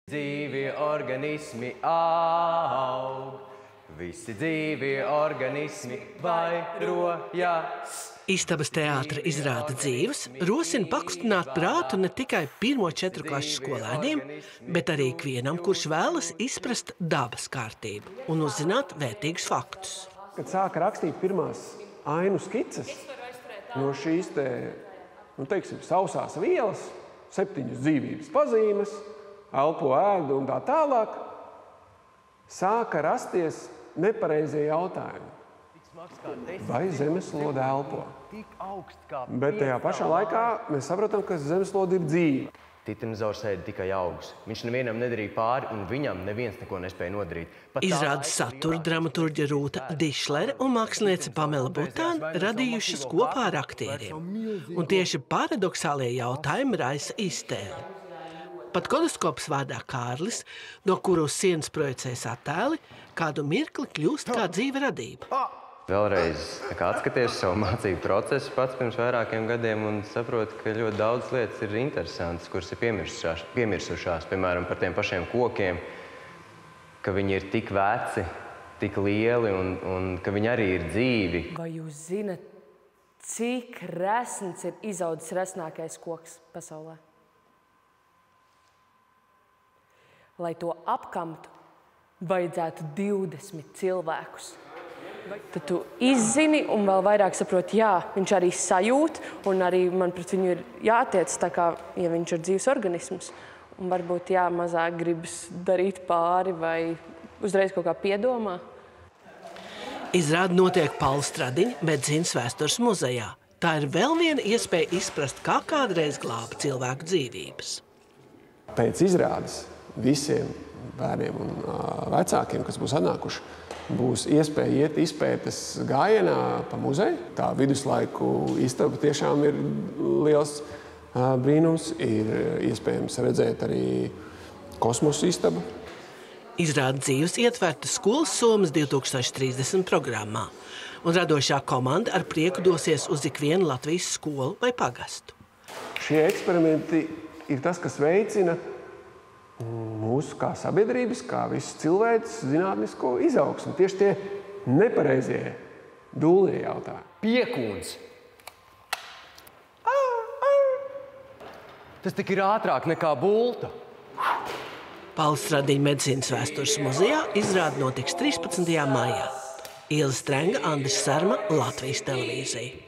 Dzīvi organismi aug, visi dzīvi organismi vairojas. Istabas teātra izrāda dzīves rosina pakustināt prātu ne tikai 1–4 klašu skolēniem, bet arī ikvienam, kurš vēlas izprast dabas kārtību un uzzināt vērtīgus faktus. Kad sāka rakstīt pirmās ainu skices no šīs sausās vielas, 7 dzīvības pazīmes, elpo, ēdu un tā tālāk, sāka rasties nepareizie jautājumi. Vai zemeslode elpo? Bet tajā pašā laikā mēs saprotam, ka zemeslode ir dzīva. Titanozaurs ēda tikai augus. Viņš nevienam nedarīja pāri, un viņam neviens neko nespēja nodarīt. Izrādes satura dramaturģe Rūta Dišlere un māksliniece Pamela Butāna radījušas kopā ar aktieriem. Un tieši paradoxālie jautājumi raisa iztēli. Pat kodoskops vārdā Kārlis, no kura uz sienas projicējas attēli, kādu mirkli kļūst kā dzīve radība. Vēlreiz atskaties savu mācību procesu pats pirms vairākiem gadiem un saprotu, ka ļoti daudz lietas ir interesantas, kuras ir piemirsušās. Piemēram, par tiem pašiem kokiem, ka viņi ir tik veci, tik lieli un ka viņi arī ir dzīvi. Vai jūs zinat, cik resns ir izaudzis resnākais koks pasaulē? Lai to apkamtu, vajadzētu 20 cilvēkus. Tad tu izzini un vēl vairāk saproti, jā, viņš arī sajūt, un arī man pret viņu ir jātiec tā kā, ja viņš ir dzīves organisms. Un varbūt, jā, mazāk gribas darīt pāri vai uzreiz kaut kā piedomā. Izrāde notiek Paula Stradiņa Medicīnas vēstures muzejā. Tā ir vēl viena iespēja izprast, kā kādreiz glāba cilvēku dzīvības. Pēc izrādes visiem bērniem un vecākiem, kas būs atnākuši, būs iespēja iet izpētes gājienā pa muzeju. Tā viduslaiku istaba tiešām ir liels brīnums. Ir iespējams redzēt arī kosmosa istabu. Izrāda dzīves ietverta Skolas somas 2030 programmā. Un radošā komanda ar prieku dosies uz ikvienu Latvijas skolu vai pagastu. Šie eksperimenti ir tas, kas veicina mūsu kā sabiedrības, kā visu cilvēks zinātnisko izaugsmu. Tieši tie nepareizie dūlie jautājumi. Piekūns! Tas tik ir ātrāk nekā bulta. Paula Stradiņa Medicīnas vēstures muzejā izrāde notiks 13. maijā. Ilze Strenga, Andris Sarma, Latvijas televīzija.